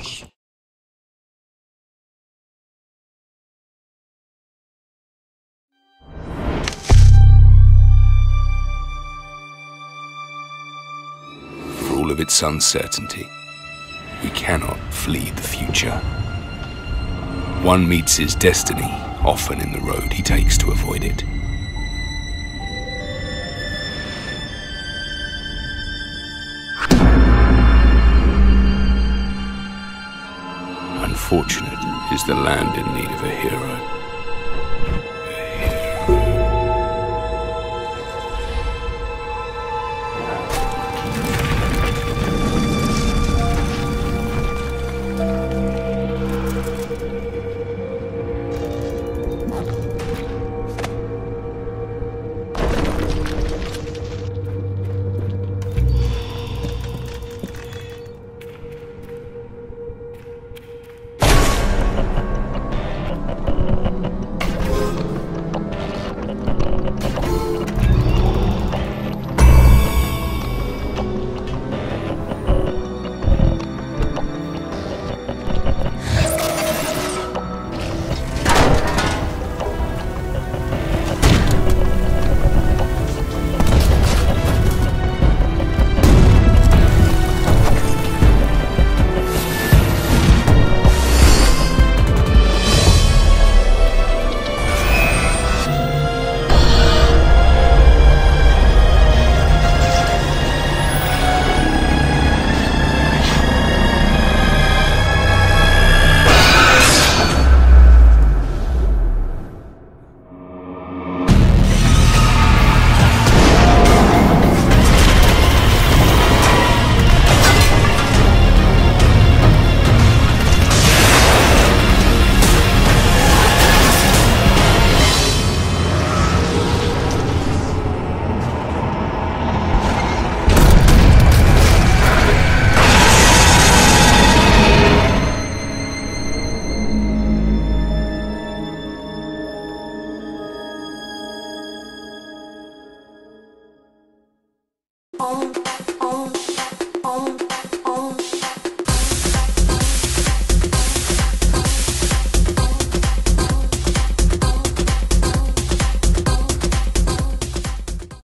us. For all of its uncertainty, we cannot flee the future. One meets his destiny, often in the road he takes to avoid it. Unfortunate is the land in need of a hero.